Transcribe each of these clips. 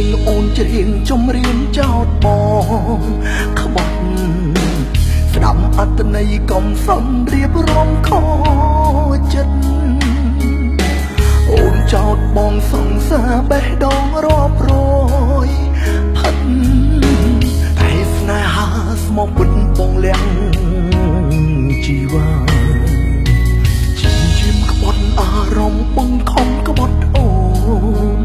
អូនច្រៀងចំរៀងចោតបងក្បត់ស្ដាប់អត្តន័យកុំសំរៀបរំខចិត្តអូនចោតបងសង្សារបេះដូងរាប់រយផិតតែស្នេហាស្មោះពិតបងលៀងជីវ៉ាជាជាក្បត់អារម្មណ៍បងខំក្បត់អូន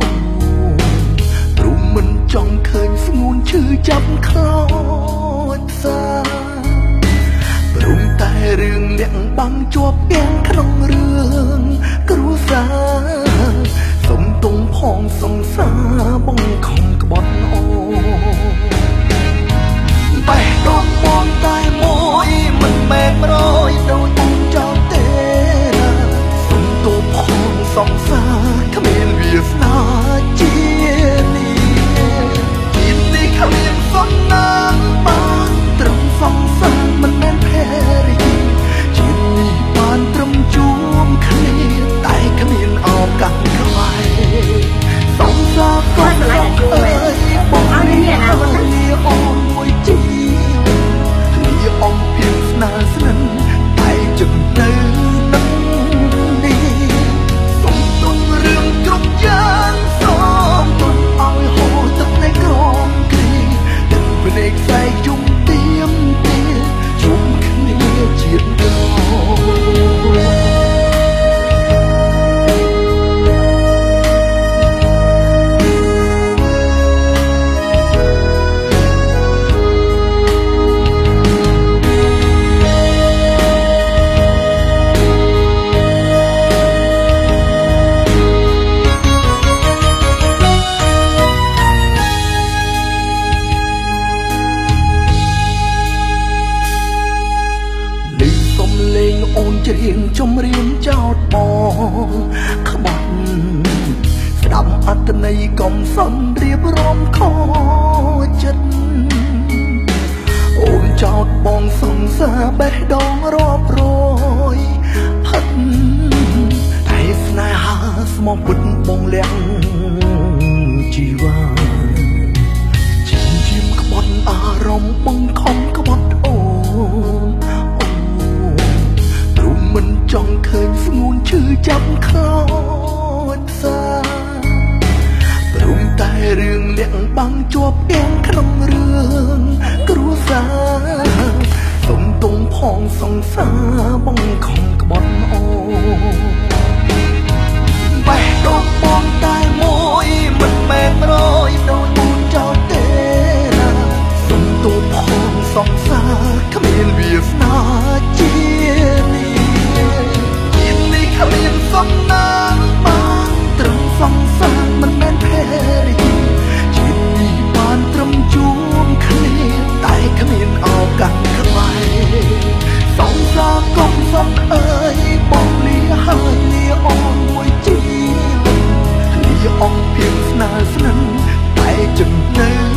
ព្រមមិនចង់ឃើញស្ងួនឈឺចាប់ខ្លោចផ្សាព្រមតែរឿងលាក់បាំងជាប់ទាំងក្នុងរឿងគ្រួសារសុំទុំផងសង្សារបងខំក្បត់អូបេះដូងបងតែមួយមិនមែនរយដូចអូនចោលទេណាសុំទុំផងសង្សារគ្មានវាសនាជានេះជាតិនេះគ្មានសំណាងបានត្រឹមសង្សារមិនមែនភរិយាជាតិនេះបានត្រឹមជួមគ្នាតែគ្មានឱកាសក្បែរសង្សារក៏សង្ឃើញបងនេះអូនមួយជីលាអំពីស្នេហ៍ស្និនតែចំណើនឹងនេះសុំទុនរឿងគ្រប់យ៉ាងសូមទុនឲ្យហូរទឹកនៃក្រមគ្រីទឹកភ្នែកស្អែកជុំទៀមទាជុំគ្នាជាតិរអូនច្រៀងចំរៀងចោតបងក្បត់ស្ដាប់អត្តន័យកុំសំរៀបរំខចិត្តអូនចោតបងសង្សារបេះដូងរាប់រយផិតតែស្នេហាស្មោះពិតបងលៀងជីវ៉ាជាជាក្បត់អារម្មណ៍បងខំក្បត់អូនមិនចង់ឃើញស្ងួនឈឺចាប់ខ្លោចផ្សាព្រមតែរឿងលាក់បាំងជាប់ទាំងក្នុងរឿងគ្រួសារសុំទុំផងសង្សារបងខំក្បត់អូបេះដូងបងតែមួយមិនមែនរយដូចអូនចោលទេណាសុំទុំផងសង្សារគ្មានវាសនាជានេះគ្មានសំណាងបានត្រឹមសង្សារមិនមែនភរិយាជាតិនេះបានត្រឹមជួមគ្នាតែគ្មានឱកាសក្បែរសង្សារកុំសង្អើយបងលាហើយលាអូនមួយជីវិតលាអំពីស្នេហ៍ស្និនតែចំណើ